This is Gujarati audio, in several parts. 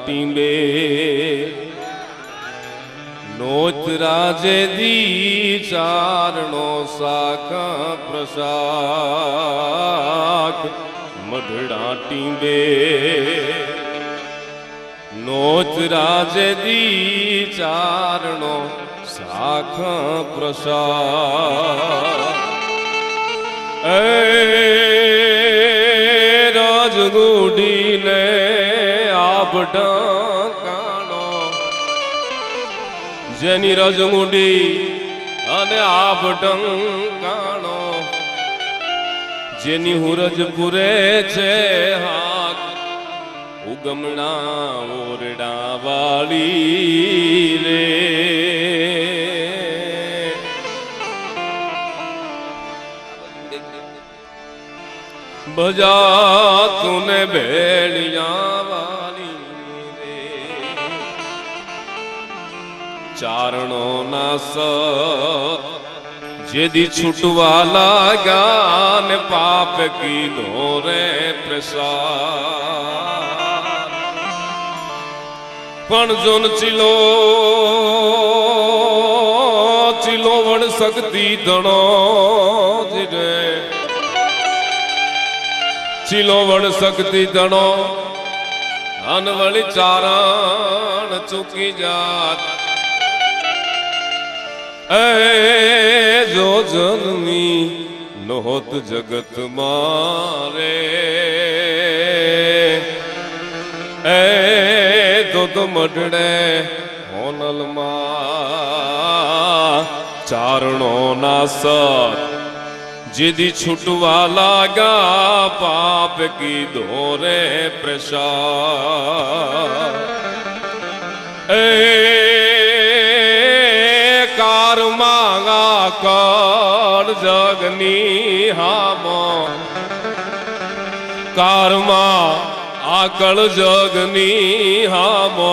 टींबे नोत राजे दी चारणो साखा प्रसाद मढ़ड़ा टींबे नोत राजे दी चारणो साखा प्रसाद राजगुडी ने आप ढाकानो जेनी राजगुडी अने आप ढंकानो जेनी हुरजपुरे छे हाक उगमना ओरडा वाली रे बजा तूने भेड़िया वाली रे चारणों ना जेदी छुटवा लागा ने पाप की धोरे प्रसाद पण जोन चिलो चिलो वण सकती धणो जिरे चिलो वण सकती धणो अनवली चारण चुकी जात ए जो जन्मी नहोत जगत मारे ए तो मडड़े होनल मा चारणो ना सत जिदी छुटवा लागा पाप की धोरे प्रसाद कार मांगा कर जगनी हामो कार मां आकल जगनी हामो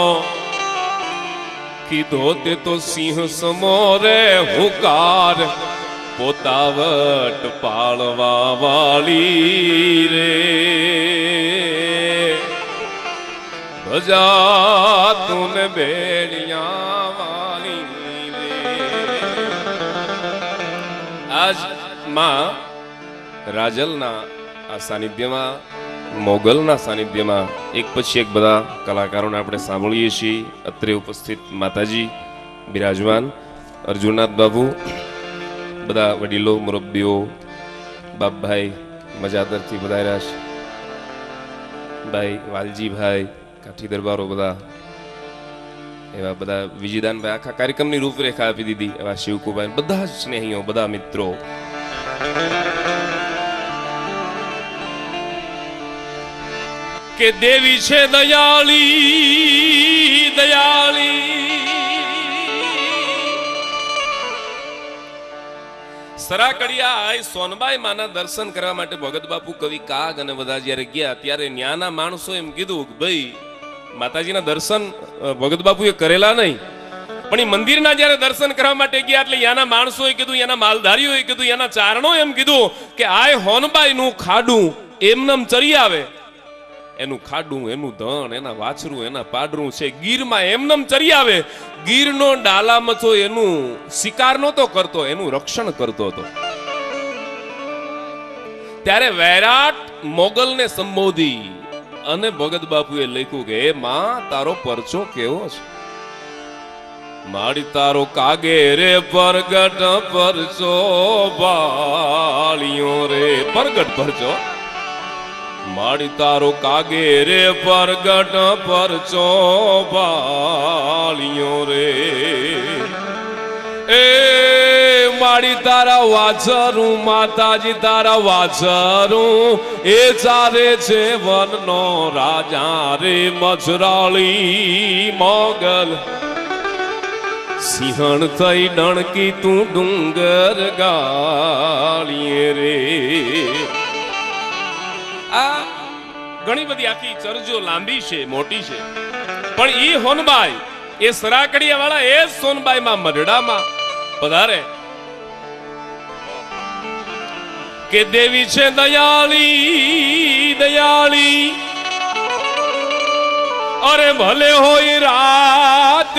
की धोते तो सिंह समोरे हुकार पोतावट पालवा वाली रे भजा तूने भेड़िया वाली रे आज मां રાજલના આ સાનિધ્યમાં મોગલના સાનિધ્યમાં એક પછી એક બધા કલાકારોને આપણે સાંભળીએ છીએ. અત્રે ઉપસ્થિત માતાજી બિરાજમાન અર્જુનનાથ બાબુ બધા વડીલો મુરબ્બીઓ બાપભાઈ મજાદરથી વધાર્યા છે ભાઈ વાલજીભાઈ કાઠી દરબારો બધા એવા બધા વિજયદાનભાઈ આખા કાર્યક્રમની રૂપરેખા આપી દીધી એવા શિવકુભાઈ બધા જ સ્નેહીઓ બધા મિત્રો કે દેવી છે દયાળી દયાળી સરાકડિયા સોનબાઈ માના દર્શન કરવા માટે ભગત બાપુ કવિ કાગ અને બધા જ્યારે ગયા ત્યારે ન્યાના માણસો એમ કીધું કે ભાઈ માતાજીના દર્શન ભગત બાપુએ કરેલા નહીં પણ એ મંદિરના જ્યારે દર્શન કરવા માટે ગયા એટલે યાના માણસોએ કીધું યાના માલધારીઓએ કીધું યાના ચારણો એમ કીધું કે આય હોનબાઈનું ખાડું એમનેમ ચરી આવે એનું ખાડું એનું ધણ એના વાછરું એના પાડરું છે ગીરમાં એમનેમ ચરી આવે ગીરનો ડાલામાં તો એનું શિકાર નહોતો કરતો એનું રક્ષણ કરતો હતો. ત્યારે વૈરાટ મોગલને સંબોધી અને ભગત બાપુએ લખ્યું કે માં તારો પરચો કેવો છે માડી તારો કાગે રે પરગટ પરચો બાળિયો રે પરગટ પરચો માડી તારો કાગે રે પરગટ પરચો બાળિયો રે એ માડી તારા વાછરું માતાજી તારા વાછરું એ ચારે છે વનનો રાજા રે મજરાળી મોગલ સિંહણ થઈ ડણકી તું ડુંગર ગાળીએ રે. આ ઘણી બધી આખી ચરજો લાંબી છે મોટી છે પણ ઈ હોનબાઈ એ સરાકડિયા વાળા એ સોનબાઈ માં મરડામાં પધારે કે દેવી છે દયાળી દયાળી અરે ભલે હોય રાત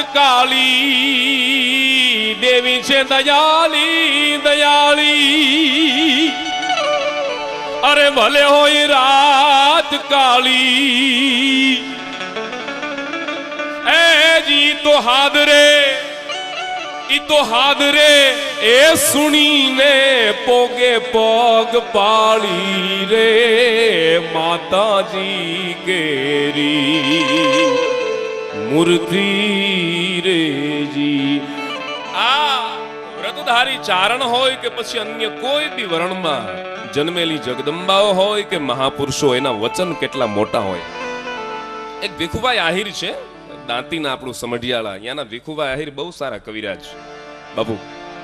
કાળી, દેવી છે દયાળી દયાળી. અરે ભલે હોય રાત કાળી, એ જી તો હાદરે, ઈ તો હાદરે એ સુણીને પોગે પગ પાળી રે માતાજી કેરી મૂર્તિ રેજી. આ વ્રતધારી ચારણ હોય કે પછી અન્ય કોઈ બી વર્ણમાં જન્મેલી જગદંબાઓ હોય કે મહાપુરુષો, એના વચન કેટલા મોટા હોય. એક ભીખુભાઈ આહિર છે, દાંતીના આપણું સમઢિયાળા, અહીંયાના ભીખુભાઈ આહિર બહુ સારા કવિરાજ બાપુ.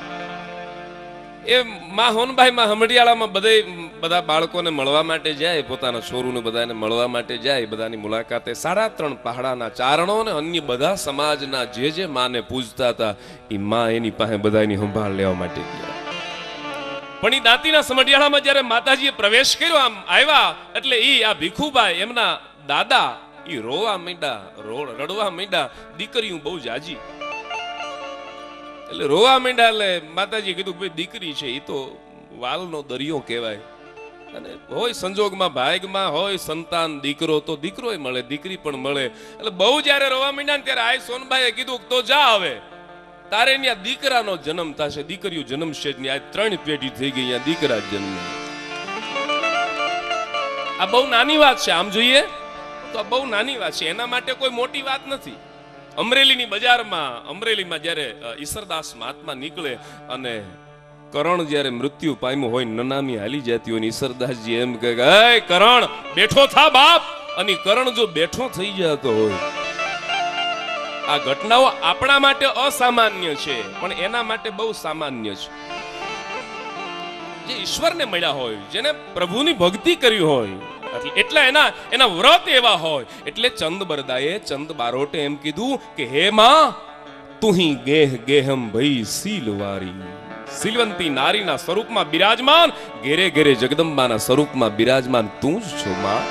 એ માં હોનભાઈ માં સમઢિયાળામાં બધા બાળકોને મળવા માટે જાય, પોતાના છોરુને બધાને મળવા માટે જાય, બધાની મુલાકાતે 3.5 પહાડાના ચારણો ને અન્ય બધા સમાજના જે માને પૂજતા હતા એ માં એની પાસે બધાની સંભાળ લેવા માટે ગયા. પણ એ દાંતીના સમઢિયાળામાં જ્યારે માતાજીએ પ્રવેશ કર્યો, આમ આવ્યા એટલે ઈ આ ભીખુભાઈ એમના દાદા ઈ રોવા માંડ્યા, રડવા માંડ્યા. દીકરીઓ બહુ જાજી એટલે રોવા માંડ્યા. એટલે માતાજી કીધું ભાઈ દીકરી છે, એ તો વાલનો દરિયો કહેવાય, અને હોય સંજોગમાં ભાગમાં હોય સંતાન દીકરો તો દીકરોય મળે, દીકરી પણ મળે. એટલે બહુ જયારે રોવા માંડ્યા ને ત્યારે આ સોનભાઈએ કીધું તો જા હવે તારે ત્યાં દીકરાનો જન્મ થશે, દીકરીઓ જન્મશે જ નહીં. આ 3 પેઢી થઈ ગઈ, અહીંયા દીકરા જન્મ. આ બહુ નાની વાત છે, આમ જોઈએ તો બહુ નાની વાત છે, એના માટે કોઈ મોટી વાત નથી. અમરેલીની બજારમાં, અમરેલીમાં જ્યારે ઈસરદાસ મહાત્મા નીકળે અને કરણ જ્યારે મૃત્યુ પામ્યું હોય, નનામી હાલી જતી હોય, ઈસરદાસજી એમ કહે કે એ કરણ બેઠો થા બાપ, અને કરણ જો બેઠો થઈ જતો હોય. આ ઘટનાઓ આપણા માટે અસામાન્ય છે, પણ એના માટે બહુ સામાન્ય છે. જે ઈશ્વરને મળ્યા હોય, જેને પ્રભુની ભક્તિ કરી હોય, એટલે એના વ્રત એવા હોય. એટલે ચંદ બરદાએ ચંદ બારોટે એમ કીધું કે હે માં તુહી ગેહ ગેહમ ભઈ શીલવારી. શીલવંતી નારીના સ્વરૂપમાં બિરાજમાન, ઘેરે ઘેરે જગદંબાના સ્વરૂપમાં બિરાજમાન તું જ છો માં.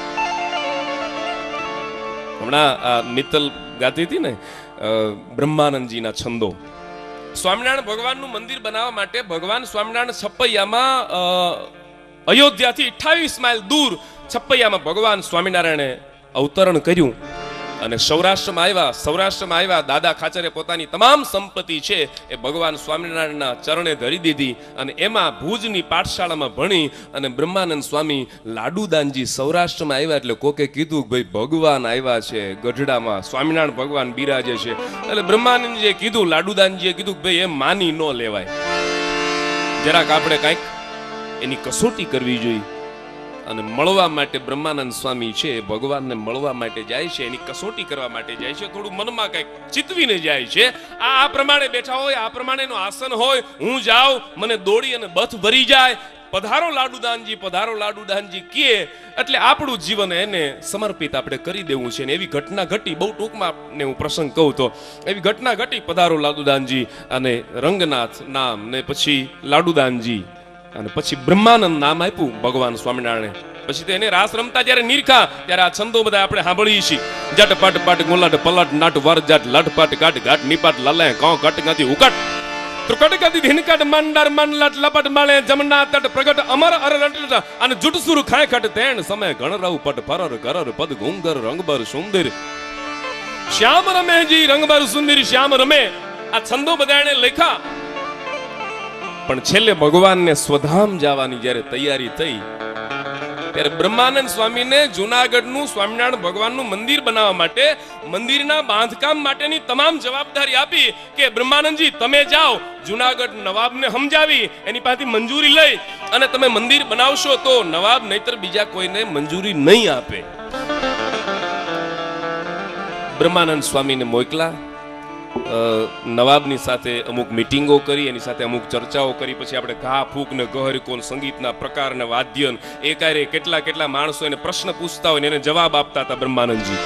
હમણાં મિત્તલ ગાતી હતી ને બ્રહ્માનંદજીના છંદો. સ્વામિનારાયણ ભગવાનનું મંદિર બનાવવા માટે ભગવાન સ્વામિનારાયણ છપૈયામાં અયોધ્યાથી 28 માઇલ દૂર છપૈયામાં ભગવાન સ્વામિનારાયણે અવતરણ કર્યું અને સૌરાષ્ટ્રમાં આવ્યા. દાદા ખાચરે પોતાની તમામ સંપત્તિ છે એ ભગવાન સ્વામિનારાયણના ચરણે ધરી દીધી અને એમાં ભુજની પાઠશાળામાં ભણી અને બ્રહ્માનંદ સ્વામી લાડુદાનજી સૌરાષ્ટ્રમાં આવ્યા એટલે કોકે કીધું ભાઈ ભગવાન આવ્યા છે ગઢડામાં, સ્વામિનારાયણ ભગવાન બિરાજે છે. એટલે બ્રહ્માનંદજીએ કીધું, લાડુદાનજીએ કીધું ભાઈ એમ માની ન લેવાય, જરાક આપણે કાંઈક એની કસોટી કરવી જોઈએ. અને મળવા માટે બ્રહ્માનંદ સ્વામી છે ભગવાનને મળવા માટે જાય છે, એની કસોટી કરવા માટે જાય છે, થોડું મનમાં કઈક ચિતવીને જાય છે. આ પ્રમાણે બેઠા હોય, આ પ્રમાણેનું આસન હોય, હું જાઉં મને દોડી અને બથ ભરી જાય, પધારો લાડુદાનજી, પધારો લાડુદાનજી કહે એટલે આપણું જીવન એને સમર્પિત આપણે કરી દેવું છે. ને એવી ઘટના ઘટી, બહુ ટૂંકમાં ને હું પ્રસંગ કહું તો એવી ઘટના ઘટી, પધારો લાડુદાનજી અને રંગનાથ નામ ને પછી લાડુદાનજી અને પછી બ્રહ્માનંદ નામ આપ્યું ભગવાન સ્વામિનારાયણે. પછી તો એને રાસ રમતા જ્યારે નીરખા ત્યારે આ છંદો બધા આપણે સાંભળીએ છીએ. જટ પટ પટ ગુલાટ પલટ નાટ વર જટ લટ પટ કાટ ઘાટ નિપાટ લલે કો કટ ગતિ ઉકટ ત્રુકટ ગતિ ધીનકટ મંડર મનલટ લપટ માળે જમના તટ પ્રગટ અમર અર રટ અને જુટસુર ખાય ખટ તેણ સમય ગણરવ પટ ફરર ગરર પદ ગુંગર રંગબર સુંદર શ્યામ રમેજી રંગબર સુંદર શ્યામ રમે. આ છંદો બધા એને લખ્યા. પણ છેલ્લે ભગવાનને સ્વધામ જવાની જ્યારે તૈયારી થઈ ત્યારે બ્રહ્માનંદ સ્વામીને જૂનાગઢનું સ્વામિનારાયણ ભગવાનનું મંદિર બનાવવા માટે, મંદિરના બાંધકામ માટેની તમામ જવાબદારી આપી કે બ્રહ્માનંદજી તમે જાઓ, જૂનાગઢ નવાબને સમજાવી એની પાસેથી મંજૂરી લઈ અને તમે મંદિર બનાવશો તો નવાબ નહીતર બીજા કોઈને મંજૂરી નહીં આપે. બ્રહ્માનંદ સ્વામીને મોકલા, નવાબની સાથે અમુક મીટિંગો કરી, એની સાથે અમુક ચર્ચાઓ કરી. પછી આપણે ઘા ફૂક ને ગહરિકોન સંગીતના પ્રકાર ને વાદ્ય એકારે કેટલા માણસો એને પ્રશ્ન પૂછતા હોય ને એને જવાબ આપતા હતા બ્રહ્માનંદજી.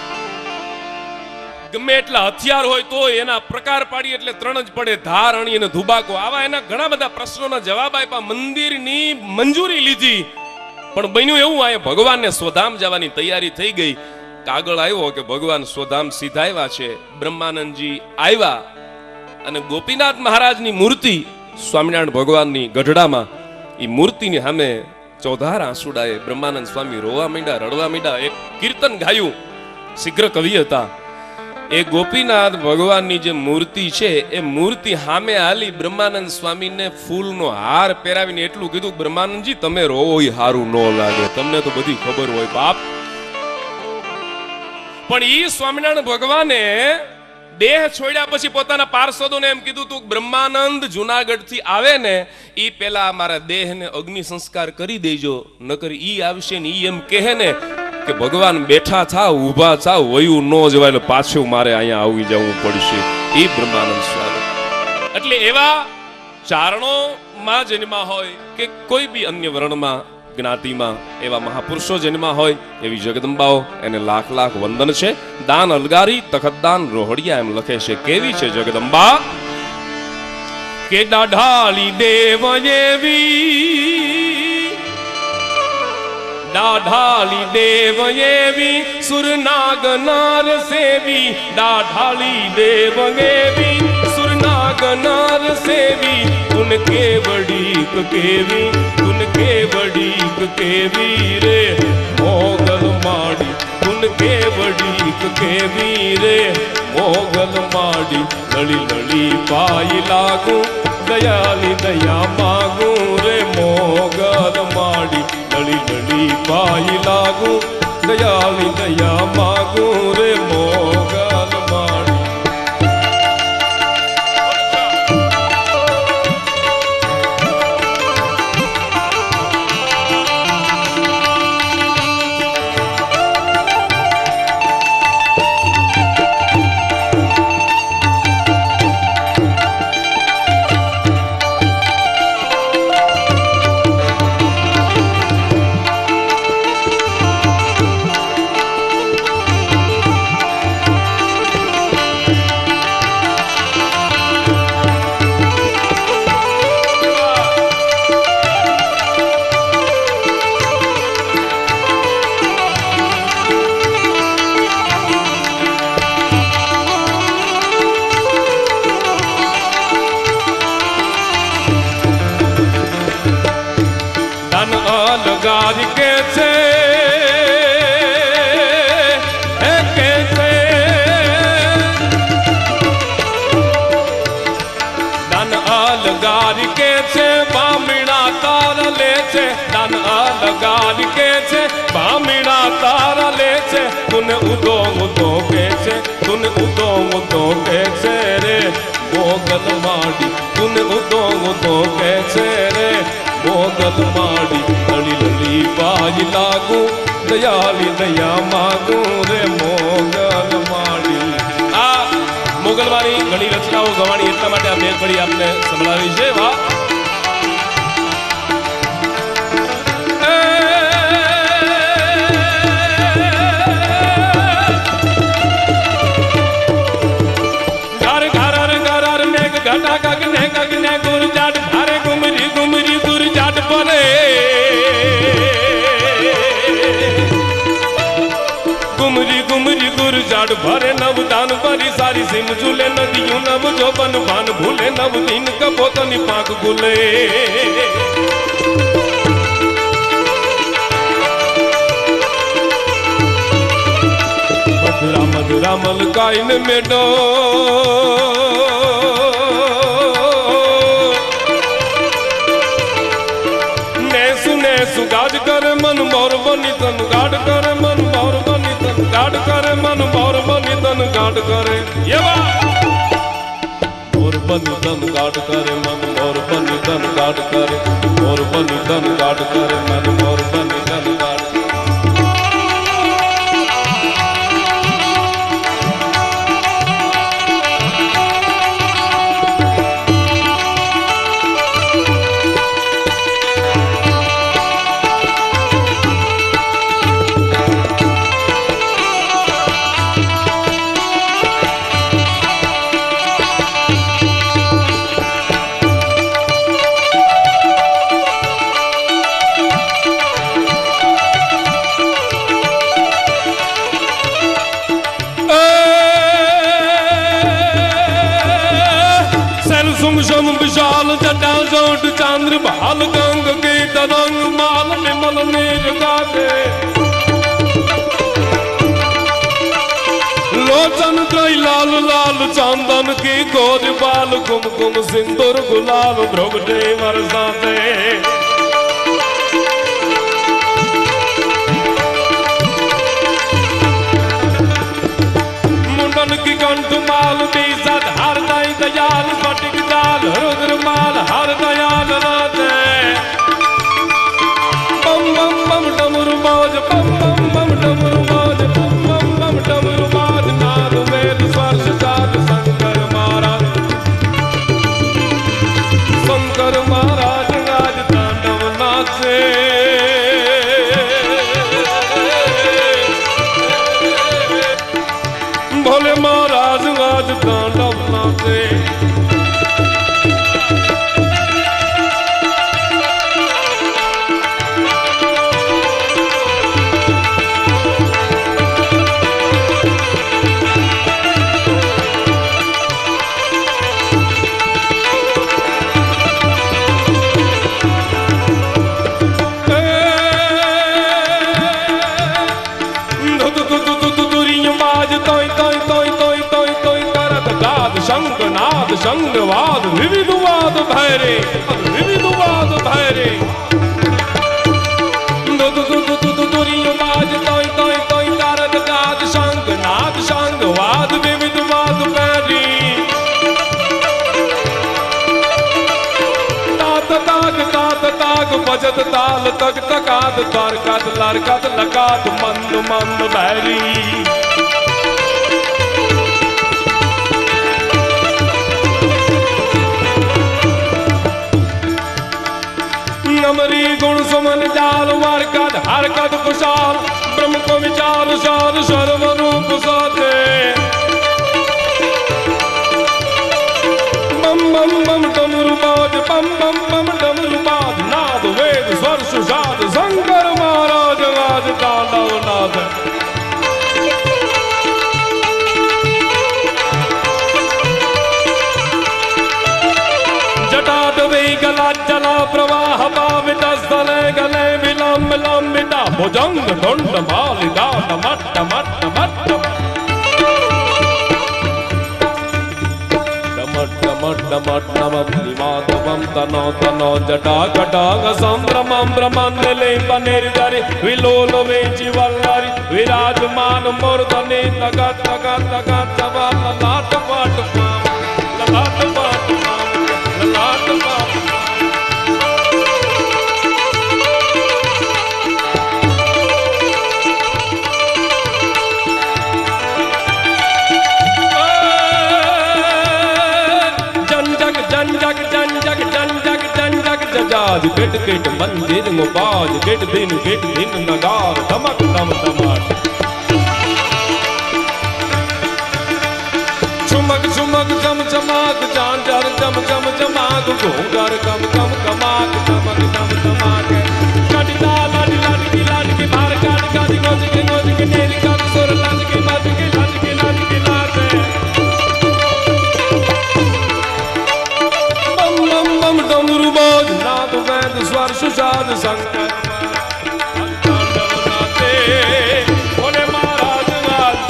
ગમે એટલા હથિયાર હોય તો એના પ્રકાર પાડી એટલે 3 જ પડે, ધાર, અણી અને ધુબાકો. આવા એના ઘણા બધા પ્રશ્નોના જવાબ આપ્યા, મંદિરની મંજૂરી લીધી. પણ બન્યું એવું, આ ભગવાનને સ્વધામ જવાની તૈયારી થઈ ગઈ. કાગળ આવ્યો કે ભગવાન સ્વધામ સીધાવ્યા છે. બ્રહ્માનંદજી આવ્યા અને ગોપીનાથ મહારાજની મૂર્તિ સ્વામિનારાયણ ભગવાનની ગઢડામાં એ મૂર્તિની સામે ચોધાર આંસુડાએ બ્રહ્માનંદ સ્વામી રોવા માંડ્યા, રડવા માંડ્યા. એક કીર્તન ગાયું, શીઘ્ર કવિ હતા. એ ગોપીનાથ ભગવાનની જે મૂર્તિ છે એ મૂર્તિ સામે હાલી બ્રહ્માનંદ સ્વામીને ફૂલનો હાર પહેરાવીને એટલું કીધું, બ્રહ્માનંદજી તમે રોવો એ હારું ન લાગે, તમને તો બધી ખબર હોય બાપ. પણ ઈ સ્વામિનારાયણ ભગવાને દેહ છોડ્યા પછી પોતાના પાર્ષદોને એમ કીધું તું, બ્રહ્માનંદ જુનાગઢ થી આવે ને ઈ પેલા મારા દેહને અગ્નિ સંસ્કાર કરી દેજો, નકર ઈ આવશે ને ઈ એમ કહે ને કે ભગવાન બેઠા થાવ, ઊભા થાવ, વયું ન જવાય એટલે પાછું મારે અહીંયા આવી જવું પડશે. ઈ બ્રહ્માનંદ સ્વામી. એટલે એવા ચારણો માં જન્મા હોય કે કોઈ બી અન્ય વર્ણમાં જ્ઞાતિમાં એવા મહાપુરુષો જન્મા હોય એવી જગદંબાઓ, એને લાખ લાખ વંદન છે. દાન અલગારી તખતદાન રોહડિયા એમ લખે છે. કેવી છે જગદંબા કે દાઢાળી દેવ એવી, દાઢાળી દેવ એવી, સુરનાગનાર સેવી, દાઢાળી દેવ એવી, સુરનાગનાર સેવી, તુન કેવડીક કેવી, તુન કેવડીક કેવી રે મોગલ માડી, તુન કેવડીક કેવી રે મોગલ માડી, લળી લળી પાઈ લાગુ, દયાની દયા માગુ રે મોગલ માડી, લળી લળી પાઈ લાગુ, દયાની દયા માગુ રે મોગલ માડી. તુને ઉદો ઉદો કે છે, તુને ઉદો ઉદો કે છે રે મોગલ માડી, તુને ઉદો ઉદો કે છે રે મોગલ માડી, લળી લળી પાઈ લાગુ, દયાલી દયા માગુ રે મોગલ માડી. આ મોગલવાળી ઘણી રચનાઓ ગવાણી એટલા માટે આ બે કડી આપને સંભળાવી છે. વાહ भरे नव दान भरी सारी सिम झूले, नदियों नव जो बन भान भूले, नव दिन कपोतनी पाक गुले. मधुरा मधुरा मलकाइन मेडो गाज करे मन मोर बनी तन गाड करे मन मोर बनी तन गाड करे मन मोर बनी तन गाड करे. ये मोर बनी तन गाड करे मन मोर बनी तन गाड करे, मोर बनी तन गाड करे मन मोर बनी तन गाड. जोट चांद्र भाल गंग के तरंग माल विमल नीर गाते लोचन त्रय लाल लाल चांदन की गोद बाल कुमकुम सिंदूर गुलाल भ्रुगटे बरसाते मुंडन की कंठ माल बीसत हर दई दयाल स्फटिक जाल रुद्र माल हर दयाल राते बम बम बम डमरू मौज बम बम बम डमरू मौज बम बम बम डमरू मौज नाद वेद स्पर्श साध शंकर महाराज आज तांडव नाचे भोले महाराज आज तांडव नाचे शंखनाद शंखवाद विविधवाद भैरे विविधवाद भैरे बाज तोय तोय तोय तारक गाद शंखनाद शंखवाद विविधवाद भैरी तात ताग बजत ताल तक तकाद तारकत लरकत लकात मंद मंद भैरी नमरी गुण सुमन जाल वारकत हरकत कुशाल ब्रह्म को विचार साध सर्व रूप साथे बम बम बम डमरू बाज बम बम बम डमरू बाज नाद वेद स्वर सुषाद शंकर महाराज आज तांडव नाथ जटाटवे गला जला प्रवाह पावित स्थले गले विलंब लंबिता भुजंग दंड मालिदा मट्ट मट्ट मट्ट माधवम तनो तनो जटा कटाग संभ्रमं ब्रह्मण्डले पनिर्धरि विलोल वेचि वल्लरि विराजमान मूर्धनि तगत तगत तगत चवल लाट पाट ललाट पाट ललाट पाट जजाज गिट गिट मंदिर मुबाज गिट दिन नगार धमक धम धमाट चुमक चुमक चम चमाक झांझर चम चम चमाक घूंगर कम कम कमाक चमक धम धमाक कटिला लाडी लाडी लाडी की भार काट काट गोज के नेरी का सुर लाज की बात की लाज की लाज बम बम बम डमरू बाज नाद वेद स्वर सुषाद शंकर तांडव नाचे भोले महाराज आज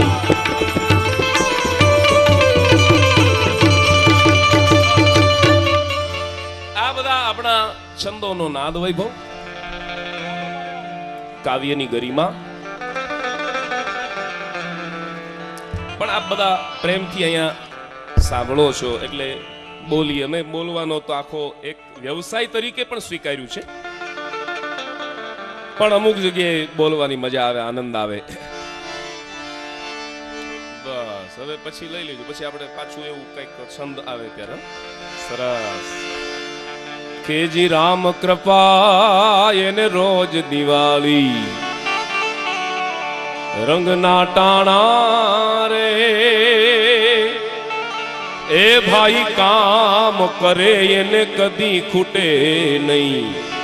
आ બધા આપણા છંદોનો નાદ વૈભવ કાવ્યની ગરિમા પણ આપ બધા પ્રેમથી અહીંયા સાંભળો છો એટલે બોલી અમે બોલવાનો તો આખો એક વ્યવસાય તરીકે પણ સ્વીકાર્યું છે પણ અમુક જગ્યાએ બોલવાની મજા આવે આનંદ આવે બસ હવે પછી લઈ લેજો પછી આપણે પાછું એવું કંઈક છંદ આવે ત્યારે સરસ કેજી રામ કૃપા એને રોજ દિવાળી રંગના ટાણા રે ए भाई काम करे ने कदी खूटे नहीं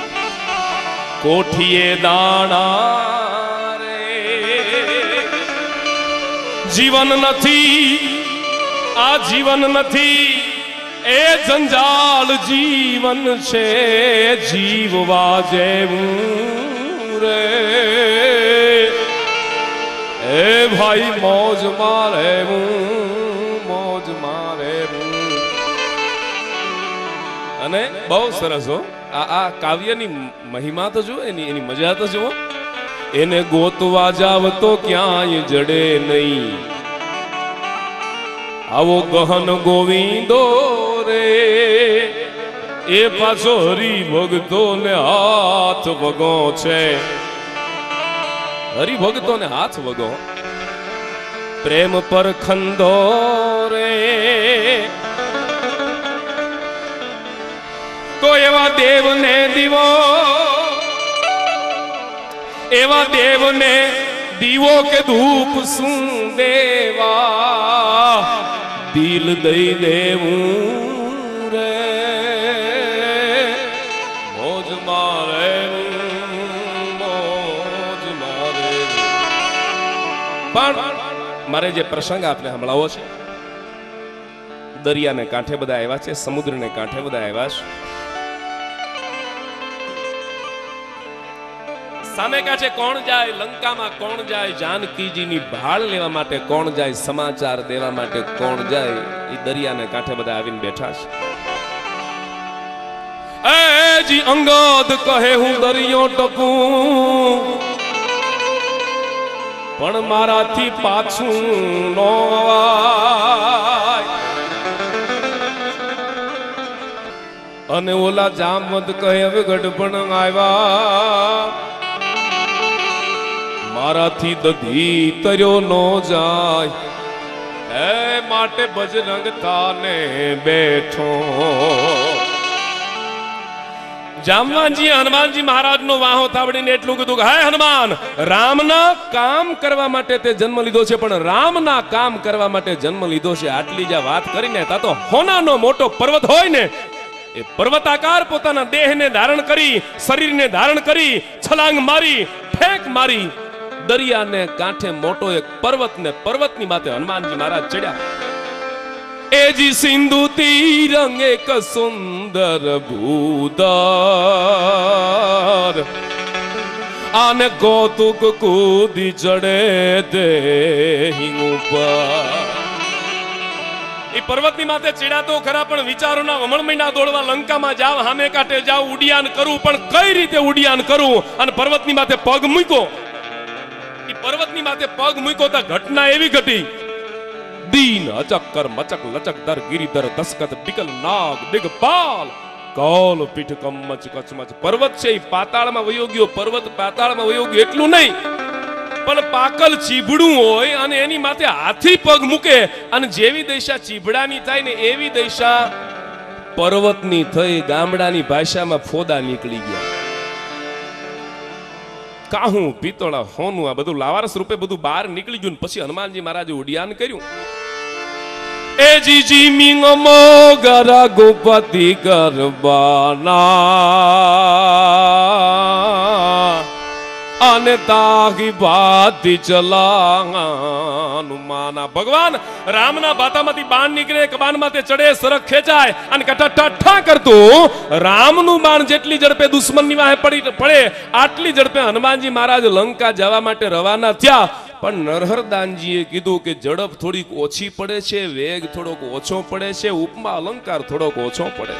कोठिए दाना रे जीवन नथी आ जीवन नथी એ જંજાલ જીવન છે જીવવા જેવું રે, એ ભાઈ મોજ મારે મોજ મારે. અને બહુ સરસ હો આ કાવ્યની મહિમા તો જુઓ, એની મજા તો જુઓ. એને ગોતવા જાવ તો ક્યાંય જડે નહીં, આવો ગહન ગોવિંદો રે, એ પાછો હરિભક્તો ને હાથ વગો છે, હરિભક્તો ને હાથ વગો. પ્રેમ પર ખંદો રે, તો એવા દેવને દીવો, એવા દેવને દીવો કે ધૂપ શું દેવા, દિલ દઈ દેવું રે, મોજ મારે મોજ મારે. પણ મારે જે પ્રસંગ આપને સંભળાવો છે, દરિયાને કાંઠે બધા આવ્યા છે, સમુદ્રને કાંઠે બધા આવ્યા છે. સામે કાંઠે કોણ જાય, લંકામાં કોણ જાય, જાનકીજીની ભાળ લેવા માટે કોણ જાય, સમાચાર દેવા માટે કોણ જાય, એ દરિયાને કાંઠે બધા આવીને બેઠા છે. એ જી અંગદ કહે હું દરિયો ટપું, પણ મારાથી પાછું નો આવાય. અને ઓલા જામવંત કહે હવે ગઢપણ આવ્યા, મારાથી દધી તર્યો નો જાય, એ માટે બજરંગ તાને બેઠો. જામવાનજી હનુમાનજી મહારાજ નો વાહો થાબડીને એટલું કીધું કે હે હનુમાન, રામના કામ કરવા માટે તે જન્મ લીધો છે, પણ રામના કામ કરવા માટે જન્મ લીધો છે. આટલી જ વાત કરીને તા તો હોનાનો મોટો પર્વત હોય ને, એ પર્વતાકાર પોતાના દેહને ધારણ કરી, શરીરને ધારણ કરી, છલાંગ મારી, ફેંક મારી, દરિયાને કાંઠે મોટો એક પર્વતને, પર્વતની માથે હનુમાનજી મહારાજ ચડ્યા. એજી સિંધુ તીરંગ એક સુંદર ભૂદર, આને કૌતુક કૂદી ચડે દેહિ ઉપર. એ પર્વતની માથે ચડ્યા તો ખરા, પણ વિચારોના વમણ મહિના દોડવા, લંકામાં જાવ, સામે કાંઠે જાવ, ઉડિયાન કરું, પણ કઈ રીતે ઉડિયાન કરું? અને પર્વતની માથે પગ મૂક્યો, પર્વતની માથે પગ મૂક્યો તો ઘટના એવી ઘટી, દીન અચક્કર મચક લચકદર ગિરિધર દસ્કત બિકલ નાગ દિગપાલ કૌલ પીઠ કમચ કચમચ. પર્વત છે એ પાતાળમાં વયો ગયો, પર્વત પાતાળમાં વયો ગયો એટલું નહીં, પણ પાકલ ચીબડું હોય અને એની માથે હાથી પગ મૂકે, અને જેવી દશા ચીબડાની થાય ને એવી દશા પર્વતની થઈ. ગામડાની ભાષામાં ફોદા નીકળી ગયા. કાહું પિત્તળ હોનું આ બધું લાવારસ રૂપે બધું બહાર નીકળી ગયું. પછી હનુમાનજી મહારાજે ઉડિયાન કર્યું. એ જીજી મિંગ મોગરા ગોપતિ કરબાના, અને તાગી ભાતી ચલાનુમાના. ભગવાન રામના બાતામાંથી બાણ નીકળે, કબાન માથે ચડે, સરક ખેંચાય અને કટા કરતું રામનું બાણ જેટલી ઝડપે દુશ્મનની વાહે પડે, આટલી ઝડપે હનુમાનજી મહારાજ લંકા જવા માટે રવાના થયા. પણ નરહરદાનજીએ કીધું કે ઝડપ થોડીક ઓછી પડે છે, વેગ થોડોક ઓછો પડે છે, ઉપમા અલંકાર થોડોક ઓછો પડે.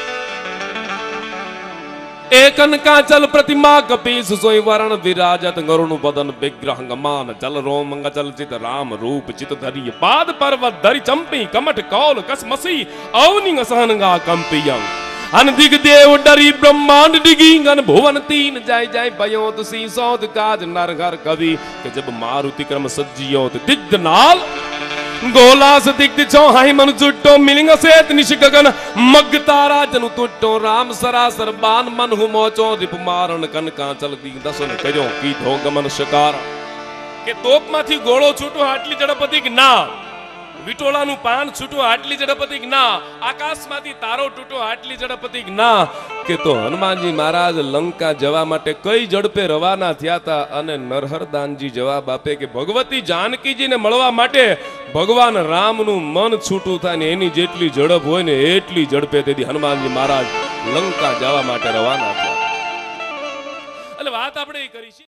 એકનકાચલ પ્રતિમા કપીસ સોય વરણ વિરાજત ગરુણ બદન વિગ્રહ ગમાન ચલ રોમ ચલ ચિત રામ રૂપ ચિત ધરી પાદ પર્વત ધરી ચંપી કમઠ કૌલ કસમસી અવનિ સહનગા કંપિયં. અન દિગ દેવ ડરી બ્રહ્માંડ ડિગી અન ભુવન તીન જાય જાય ભયો તુસી સૌદ કાજ નરઘર કવિ કે જબ મારુતિ ક્રમ સજ્જિયો દિગ્ધનાલ ગોલાસ દિગ્ધ છો હાઈ મન જુટ્ટો મિલિંગ સેત નિશ ગગન મગ તારા જનુ તુટ્ટો રામ સરાસર બાન મન હુ મોચો દીપ મારણ કન કાંચલ દી દસન કર્યો કીધો ગમન શકાર. કે તોપમાંથી ગોળો છૂટો આટલી ઝડપ હતી કે ના, વિટોળાનું પાન છૂટો આટલી ઝડપ હતી કે ના, આકાશમાંથી તારો તૂટો આટલી ઝડપ હતી કે ના. કે તો હનુમાનજી મહારાજ લંકા જવા માટે કઈ ઝડપે રવાના થયા હતા. અને નરહરદાનજી જવાબ આપે કે ભગવતી જાનકીજીને મળવા માટે ભગવાન રામનું મન છૂટું થાય ને એની જેટલી ઝડપ હોય ને એટલી ઝડપે તેથી હનુમાનજી મહારાજ લંકા જવા માટે રવાના થયા. એટલે વાત આપણે કરી છે.